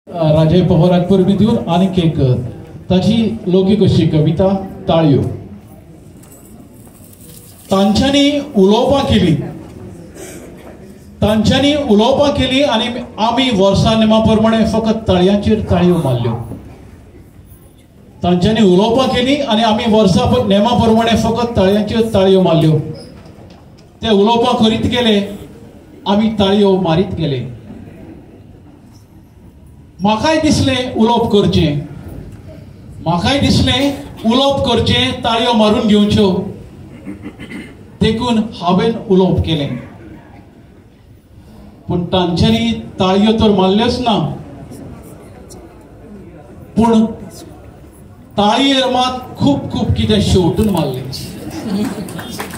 राजे पवाराक परबीं दिवन आनीक एक ताची लौकीक अशी कविता ताळयो. तांच्यांनी उलोवपां केली आनी आमी वर्सां नेमा प्रमाणे फकत ताळयांचेर ताळयो मारल्यो. तांच्यांनी उलोवपां केली आनी आमी वर्सां नेमा प्रमाणे फकत ताळयांचेर ताळयो मारल्यो. ते उलोवपां करीत गेले, आमी ताळयो मारीत गेले. म्हाकाय दिसलें उलोवप करचें, ताळयो मारून घेवच्यो. देखून हांवें उलोवप केलें. पूण तांच्यांनी ताळयो तर मारल्योच ना, पूण ताळयेर मात खूब खूब कितें शेवटून मारलें.